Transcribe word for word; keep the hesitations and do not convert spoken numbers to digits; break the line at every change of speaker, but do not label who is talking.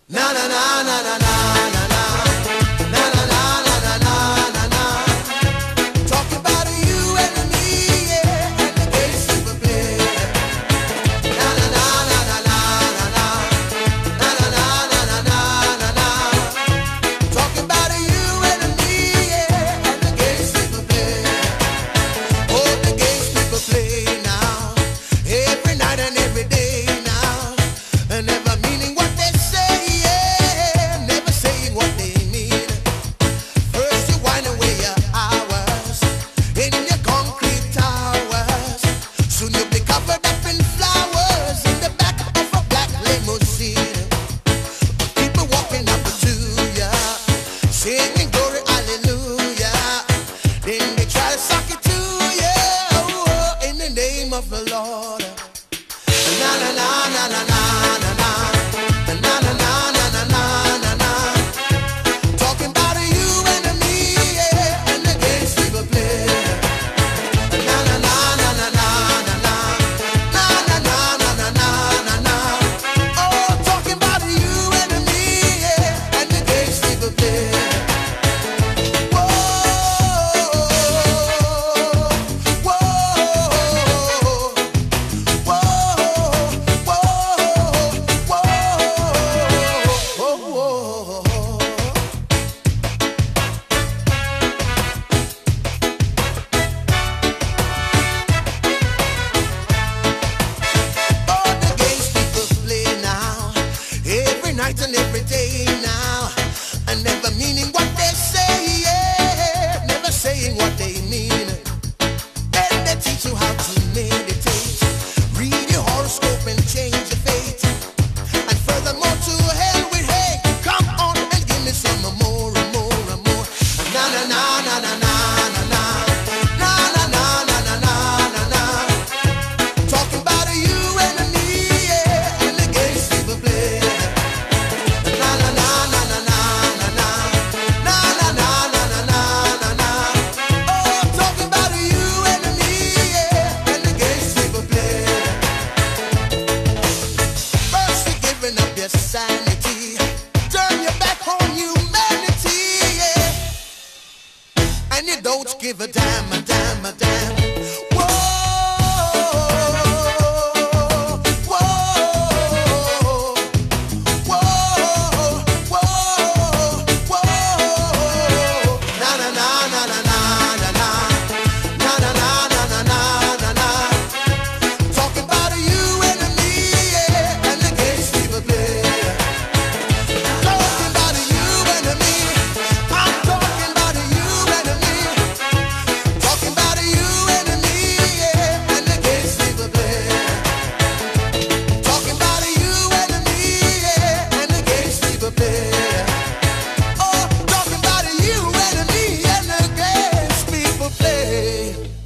Na na na na na na na na na na na na na na na. Talking about you and me, yeah, and the games we will play. Na na na na na na na na na na na na na na. Talking about you and me, yeah, and the games we will play. Oh, the games we will play now, every night and every day now, and never meaning what they say. Singing glory, hallelujah. Then they try to suck it to you, oh, in the name of the Lord. Na na na na na na na na na na na na na na na. Talking about you and me, yeah, and the games we will play. Na na na na na na na na na na na na na na. Oh, talking about you and me, yeah, and the games we will play. Night and every day now, and never meaning what they say, yeah, never saying what they mean. Then they teach you how to meditate, read your horoscope and change your fate, and furthermore to hell with hate. Come on and give me some more and more and more. Na na na na na na na na na na na na na na na. Talking about you and me, yeah, and the games we will play. Sanity, turn your back on humanity, yeah, and you don't give a damn.